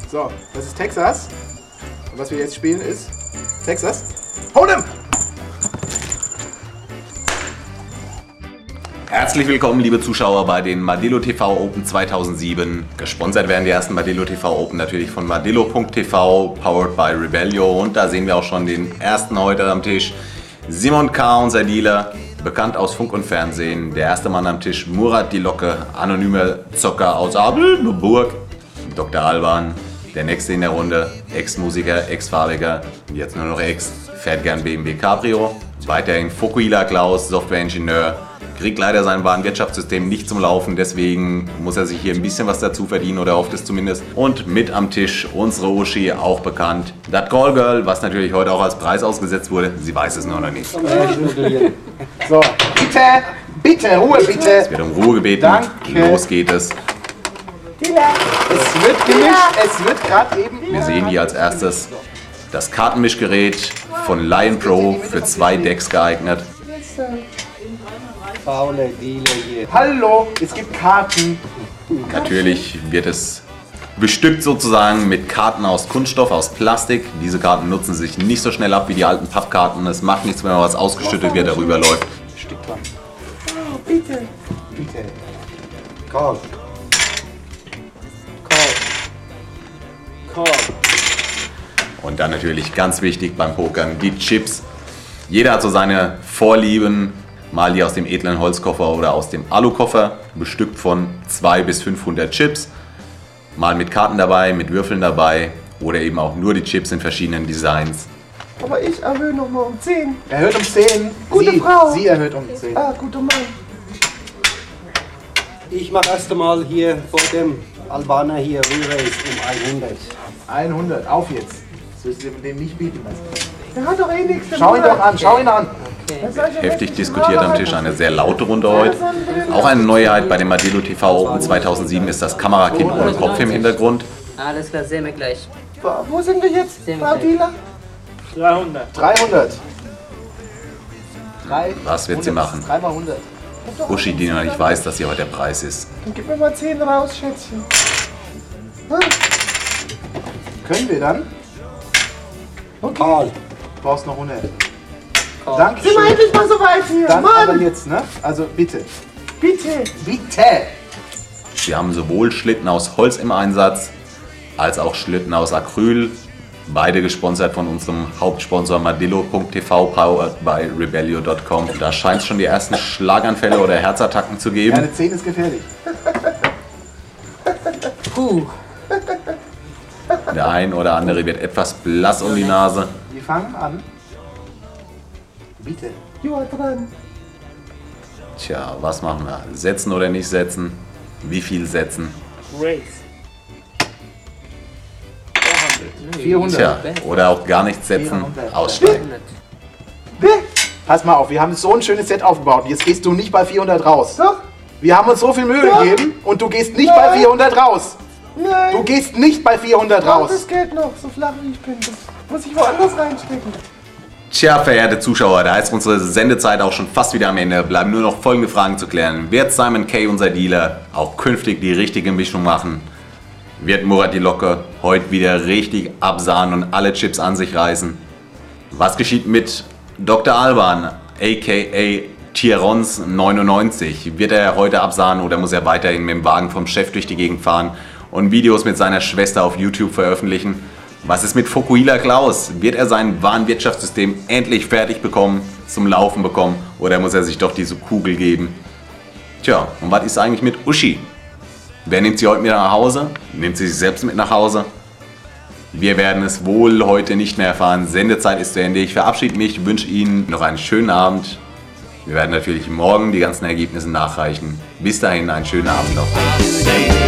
So, das ist Texas. Und was wir jetzt spielen ist Texas Hold'em. Herzlich willkommen, liebe Zuschauer, bei den Madillo TV Open 2007. Gesponsert werden die ersten Madillo TV Open natürlich von Madillo.tv, powered by Rebellio. Und da sehen wir auch schon den ersten heute am Tisch. Simon K., unser Dealer, bekannt aus Funk und Fernsehen. Der erste Mann am Tisch, Murat die Locke, anonymer Zocker aus Abelburg. Dr. Alban, der nächste in der Runde, Ex-Musiker, Ex-Farbiger, jetzt nur noch Ex, fährt gern BMW Cabrio. Weiterhin Fokuhila Klaus, Softwareingenieur. Kriegt leider sein Warenwirtschaftssystem nicht zum Laufen, deswegen muss er sich hier ein bisschen was dazu verdienen oder hofft es zumindest. Und mit am Tisch unsere Uschi, auch bekannt. Das Call Girl, was natürlich heute auch als Preis ausgesetzt wurde, sie weiß es nur noch nicht. So, bitte, Ruhe bitte. Es wird um Ruhe gebeten, Danke. Los geht es. Es wird gemischt, es wird gerade eben... Wir sehen hier als erstes das Kartenmischgerät von Lion Pro für 2 Decks geeignet. Faule Dealer hier. Hallo, es gibt Karten. Natürlich wird es bestückt sozusagen mit Karten aus Kunststoff, aus Plastik. Diese Karten nutzen sich nicht so schnell ab wie die alten Pappkarten. Es macht nichts, wenn mal was ausgeschüttet wird, darüber läuft. Stück dran. Oh, bitte. Bitte. Call. Call. Call. Und dann natürlich ganz wichtig beim Pokern die Chips. Jeder hat so seine Vorlieben. Mal die aus dem edlen Holzkoffer oder aus dem Alukoffer, bestückt von 200 bis 500 Chips. Mal mit Karten dabei, mit Würfeln dabei oder eben auch nur die Chips in verschiedenen Designs. Aber ich erhöhe nochmal um 10. Erhöht um 10. Gute Frau. Sie erhöht um 10. Ah, guter Mann. Ich mache erst einmal hier vor dem Albaner hier Re-Race um 100. 100, auf jetzt. Das wirst du dem nicht bieten lassen. Der hat doch eh nichts. der Schau ihn Bruder. doch an, schau ihn an. Was soll ich denn Heftig jetzt diskutiert am Tisch, eine sehr laute Runde heute. Auch eine Neuheit bei dem Madillo TV Open 2007 ist das Kamerakind ohne Kopf im Hintergrund. Alles klar, sehen wir gleich. Wo sind wir jetzt, Frau Dealer? 300. 300. Was wird sie machen? 3 mal 100. Uschi, die noch nicht weiß, dass hier heute der Preis ist. Dann gib mir mal 10 raus, Schätzchen. Können wir dann? Okay. Call. Du brauchst noch 100. Danke. Sind wir endlich mal so weit hier? Dann aber Mann, jetzt, ne? Also bitte. bitte. Bitte. Wir haben sowohl Schlitten aus Holz im Einsatz, als auch Schlitten aus Acryl. Beide gesponsert von unserem Hauptsponsor Madillo.tv, powered by Rebellio.com. Da scheint es schon die ersten Schlaganfälle oder Herzattacken zu Ja, geben. eine 10 ist gefährlich. Puh. Der ein oder andere wird etwas blass um die Nase. Wir fangen an. Bitte. Joa dran. Tja, was machen wir? Setzen oder nicht setzen? Wie viel setzen? Race. 400. Tja, oder auch gar nichts setzen, 400. aussteigen. Pass mal auf, wir haben so ein schönes Set aufgebaut. Jetzt gehst du nicht bei 400 raus. Doch. Wir haben uns so viel Mühe Doch. gegeben und du gehst nicht Nein. bei 400 raus. Nein. Du gehst nicht bei 400 Brauch raus. das Geld noch, so flach wie ich bin. Das muss ich woanders reinstecken. Tja, verehrte Zuschauer, da ist unsere Sendezeit auch schon fast wieder am Ende. Bleiben nur noch folgende Fragen zu klären. Wird Simon K., unser Dealer, auch künftig die richtige Mischung machen? Wird Murat die Locke heute wieder richtig absahnen und alle Chips an sich reißen? Was geschieht mit Dr. Alban, a.k.a. Tierons 99? Wird er heute absahnen oder muss er weiterhin mit dem Wagen vom Chef durch die Gegend fahren und Videos mit seiner Schwester auf YouTube veröffentlichen? Was ist mit Fokuhila Klaus? Wird er sein Warenwirtschaftssystem endlich fertig bekommen, zum Laufen bekommen oder muss er sich doch diese Kugel geben? Tja, und was ist eigentlich mit Uschi? Wer nimmt sie heute mit nach Hause? Nimmt sie sich selbst mit nach Hause? Wir werden es wohl heute nicht mehr erfahren. Sendezeit ist zu Ende. Ich verabschiede mich, wünsche Ihnen noch einen schönen Abend. Wir werden natürlich morgen die ganzen Ergebnisse nachreichen. Bis dahin einen schönen Abend noch.